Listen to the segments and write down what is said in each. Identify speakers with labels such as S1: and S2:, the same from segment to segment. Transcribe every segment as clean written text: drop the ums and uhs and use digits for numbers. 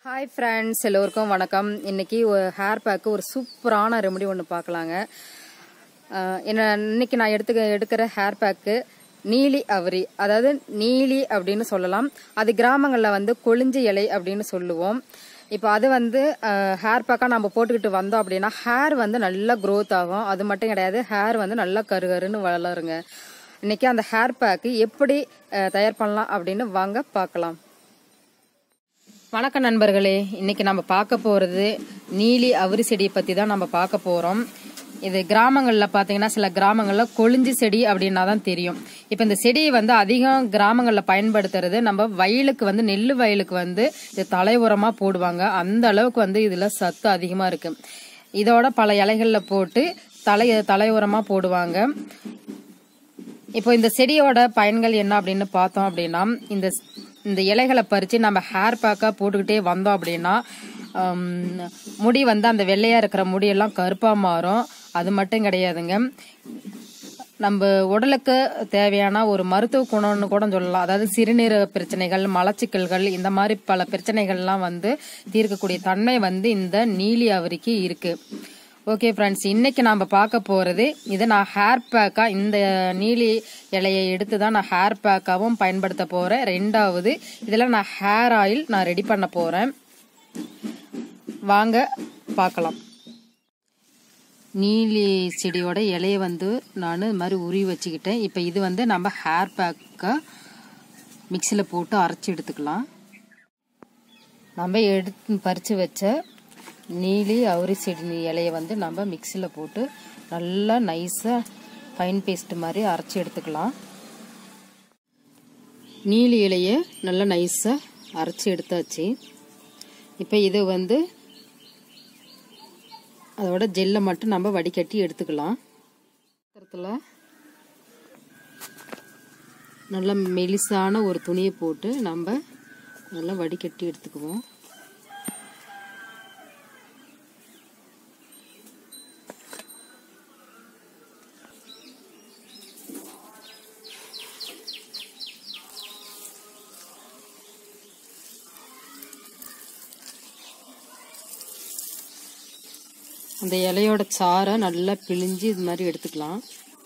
S1: Hi friends, எல்லோருக்கும் வணக்கம். இன்னைக்கு ஒரு ஹேர் பேக்கு ஒரு சூப்பரான ரெமடி ஒன்று பார்க்கலாங்க. இன்னைக்கு நான் எடுக்கிற ஹேர் பேக்கு நீலி அவரி, அதாவது நீலி அப்படின்னு சொல்லலாம். அது கிராமங்களில் வந்து கொழிஞ்சி இலை அப்படின்னு சொல்லுவோம். இப்போ அது வந்து ஹேர் பேக்காக நம்ம போட்டுக்கிட்டு வந்தோம் அப்படின்னா ஹேர் வந்து நல்லா க்ரோத் ஆகும். அது மட்டும் கிடையாது, ஹேர் வந்து நல்லா கருகருன்னு வளருங்க. இன்னைக்கு அந்த ஹேர் பேக்கு எப்படி தயார் பண்ணலாம் அப்படின்னு வாங்க பார்க்கலாம். வணக்கம் நண்பர்களே, இன்னைக்கு நம்ம பார்க்க போகிறது நீலி அவரி செடியை பற்றி தான் நம்ம பார்க்க போகிறோம். இது கிராமங்களில் பார்த்தீங்கன்னா சில கிராமங்களில் கொழிஞ்சி செடி அப்படின்னா தான் தெரியும். இப்போ இந்த செடியை வந்து அதிகம் கிராமங்களில் பயன்படுத்துறது நம்ம வயலுக்கு வந்து நெல் வயலுக்கு வந்து இது தலை உரமாக போடுவாங்க. அந்த அளவுக்கு வந்து இதில் சத்து அதிகமாக இருக்கு. இதோட பல இலைகளில் போட்டு தலை உரமாக போடுவாங்க. இப்போ இந்த செடியோட பயன்கள் என்ன அப்படின்னு பார்த்தோம் அப்படின்னா, இந்த இலைகளை பறித்து நம்ம ஹேர் பேக்காக போட்டுக்கிட்டே வந்தோம் அப்படின்னா முடி வந்து அந்த வெள்ளையாக இருக்கிற முடியெல்லாம் கருப்பாக மாறும். அது மட்டும் கிடையாதுங்க, நம்ம உடலுக்கு தேவையான ஒரு மருத்துவ குணம்னு கூட சொல்லலாம். அதாவது சிறுநீரக பிரச்சனைகள், மலச்சிக்கல்கள், இந்த மாதிரி பல பிரச்சனைகள்லாம் வந்து தீர்க்கக்கூடிய தன்மை வந்து இந்த நீலி அவரிக்கு இருக்கு. ஓகே ஃப்ரெண்ட்ஸ், இன்னைக்கு நம்ம பார்க்க போகிறது இதை நான் ஹேர் பேக்காக இந்த நீலி இலையை எடுத்து தான் நான் ஹேர் பேக்காகவும் பயன்படுத்த போகிறேன். ரெண்டாவது இதில் நான் ஹேர் ஆயில் நான் ரெடி பண்ண போகிறேன். வாங்க பார்க்கலாம். நீலி செடியோட இலையை வந்து நான் இது மாதிரி உருவி வச்சுக்கிட்டேன். இப்போ இது வந்து நம்ம ஹேர் பேக்காக மிக்சியில் போட்டு அரைச்சி எடுத்துக்கலாம். நம்ம பறித்து வச்ச நீலி அவரி செடி இலையை வந்து நம்ம மிக்சியில் போட்டு நல்லா நைஸாக ஃபைன் பேஸ்ட் மாதிரி அரைச்சி எடுத்துக்கலாம். நீலி இலையை நல்லா நைஸாக அரைச்சி எடுத்தாச்சு. இப்போ இது வந்து அதோட ஜெல்லை மட்டும் நம்ம வடிகட்டி எடுத்துக்கலாம். நல்லா மெலிசான ஒரு துணியை போட்டு நம்ம நல்லா வடிகட்டி எடுத்துக்குவோம். அந்த இலையோட சாறை நல்லா பிழிஞ்சு இது மாதிரி எடுத்துக்கலாம்.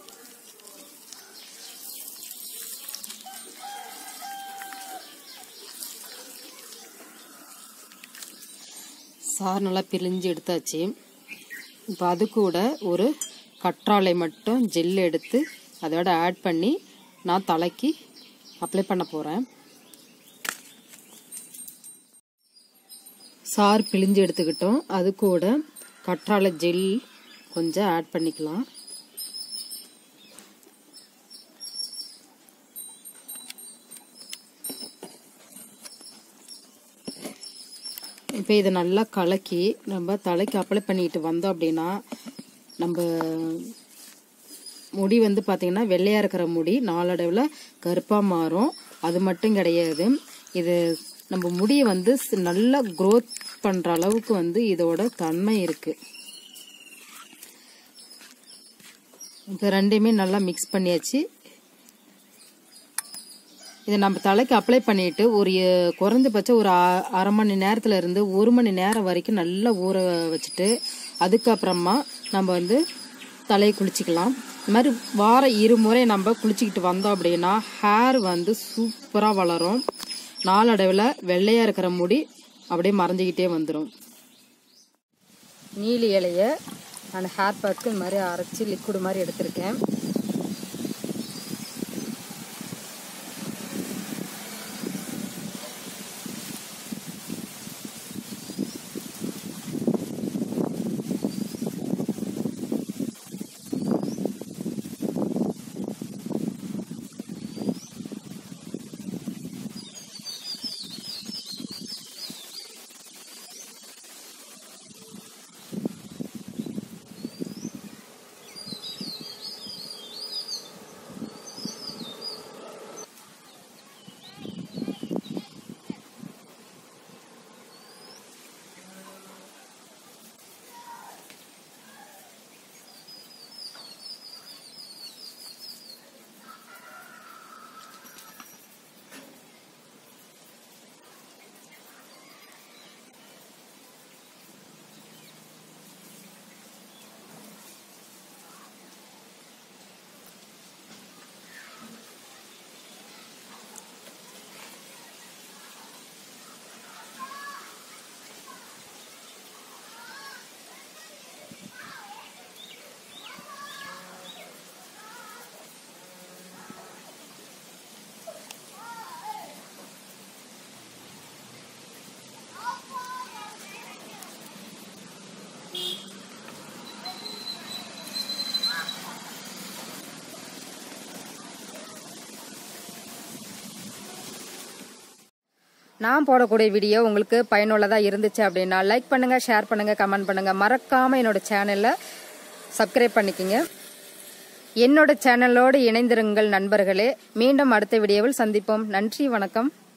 S1: சாறு நல்லா பிழிஞ்சு எடுத்தாச்சு. இப்போ அது கூட ஒரு கற்றாழை மட்டும் ஜெல் எடுத்து அதோட ஆட் பண்ணி நான் தலைக்கு அப்ளை பண்ண போகிறேன். சாறு பிழிஞ்சு எடுத்துக்கிட்டோம். அது கூட கற்றாழை ஜெல் கொஞ்சம் ஆட் பண்ணிக்கலாம். இப்போ இதை நல்லா கலக்கி நம்ம தலைக்கு அப்ளை பண்ணிட்டு வந்தோம் அப்படின்னா நம்ம முடி வந்து பார்த்தீங்கன்னா வெள்ளையாக இருக்கிற முடி நாளடைவில் கருப்பாக மாறும். அது மட்டும் கிடையாது, இது நம்ம முடியை வந்து நல்லா க்ரோத் பண்ணுற அளவுக்கு வந்து இதோட தன்மை இருக்கு. இப்போ ரெண்டையுமே நல்லா மிக்ஸ் பண்ணியாச்சு. இதை நம்ம தலைக்கு அப்ளை பண்ணிட்டு ஒரு குறைஞ்சபட்சம் ஒரு அரை மணி நேரத்துல இருந்து 1 மணி நேரம் வரைக்கும் நல்லா ஊற வச்சுட்டு அதுக்கப்புறமா நம்ம வந்து தலையை குளிச்சுக்கலாம். இந்த மாதிரி வாரம் 2 முறை நம்ம குளிச்சுக்கிட்டு வந்தோம் அப்படின்னா ஹேர் வந்து சூப்பராக வளரும். நாளடைவில் வெள்ளையாக இருக்கிற முடி அப்படியே மறைஞ்சிக்கிட்டே வந்துடும். நீலி இலையை நான் ஹேர் பேக்கு இந்த மாதிரி அரைச்சி லிக்விட் மாதிரி எடுத்திருக்கேன். நான் போடக்கூடிய வீடியோ உங்களுக்கு பயனுள்ளதாக இருந்துச்சு அப்படின்னா லைக் பண்ணுங்கள், ஷேர் பண்ணுங்கள், கமெண்ட் பண்ணுங்கள். மறக்காமல் என்னோட சேனலை சப்ஸ்கிரைப் பண்ணிக்கோங்க. என்னோட சேனலோடு இணைந்திருங்கள் நண்பர்களே. மீண்டும் அடுத்த வீடியோவில் சந்திப்போம். நன்றி, வணக்கம்.